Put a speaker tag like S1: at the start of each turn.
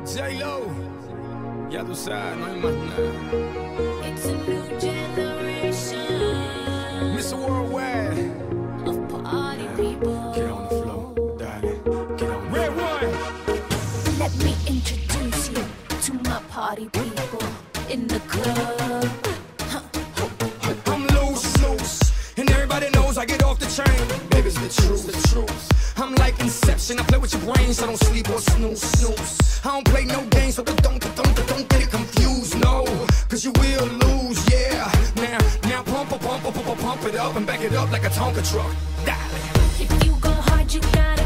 S1: J-Lo, ya tú sabes, no hay más nada.
S2: It's a new generation.
S1: Mr. Worldwide,
S2: of party people.
S1: get on the floor, darling, get on the Red one.
S2: Let me introduce you to my party people in the club.
S1: I'm loose, and everybody knows I get off the chain. Baby, it's the truth, I'm like Inception, I play with your brains, so don't sleep or snooze. I don't play no games, so don't get it confused, no, cause you will lose, yeah. Now pump it up and back it up like a Tonka truck, darling.
S2: If you go hard, you gotta